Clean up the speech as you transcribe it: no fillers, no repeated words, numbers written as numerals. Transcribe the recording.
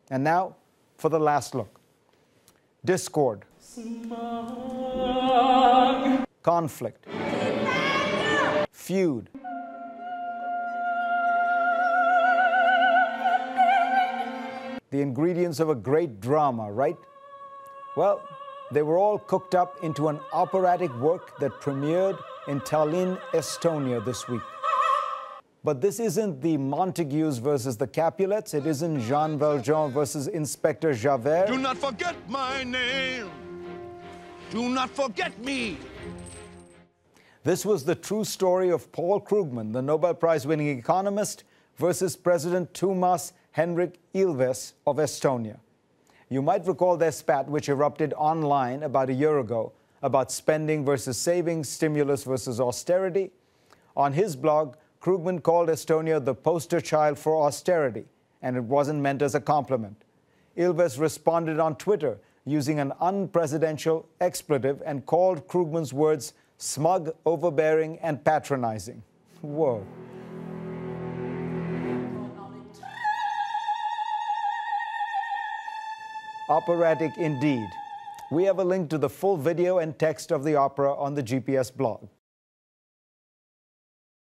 And now for the last look. Discord. Conflict. Feud. The ingredients of a great drama, right? Well, they were all cooked up into an operatic work that premiered in Tallinn, Estonia this week. But this isn't the Montagues versus the Capulets. It isn't Jean Valjean versus Inspector Javert. Do not forget my name. Do not forget me. This was the true story of Paul Krugman, the Nobel Prize-winning economist, versus President Toomas Hendrik Ilves of Estonia. You might recall their spat, which erupted online about a year ago, about spending versus saving, stimulus versus austerity. On his blog, Krugman called Estonia the poster child for austerity, and it wasn't meant as a compliment. Ilves responded on Twitter using an unpresidential expletive and called Krugman's words smug, overbearing, and patronizing. Whoa. Operatic indeed. We have a link to the full video and text of the opera on the GPS blog.